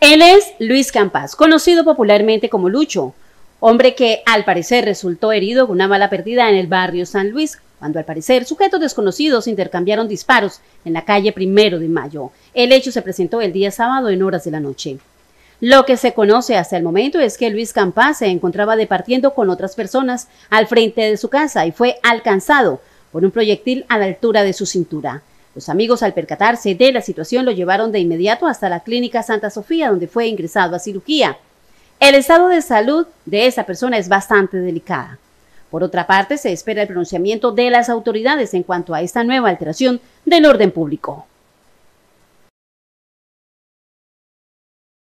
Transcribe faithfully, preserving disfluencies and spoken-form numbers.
Él es Luis Campas, conocido popularmente como Lucho, hombre que al parecer resultó herido con una bala perdida en el barrio San Luis, cuando al parecer sujetos desconocidos intercambiaron disparos en la calle Primero de Mayo. El hecho se presentó el día sábado en horas de la noche. Lo que se conoce hasta el momento es que Luis Campas se encontraba departiendo con otras personas al frente de su casa y fue alcanzado por un proyectil a la altura de su cintura. Los amigos, al percatarse de la situación, lo llevaron de inmediato hasta la clínica Santa Sofía, donde fue ingresado a cirugía. El estado de salud de esa persona es bastante delicada. Por otra parte, se espera el pronunciamiento de las autoridades en cuanto a esta nueva alteración del orden público.